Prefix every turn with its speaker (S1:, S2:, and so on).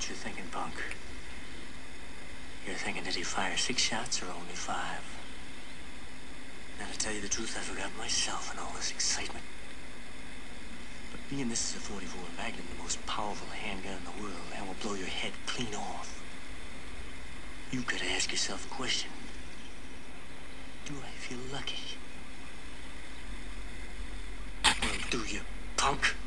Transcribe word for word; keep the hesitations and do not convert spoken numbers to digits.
S1: you're thinking, punk. You're thinking, did he fire six shots or only five? Now, to tell you the truth, I forgot myself in all this excitement. But being this is a forty-four Magnum, the most powerful handgun in the world, and will blow your head clean off, you've got to ask yourself a question. Do I feel lucky? Well, do you, punk?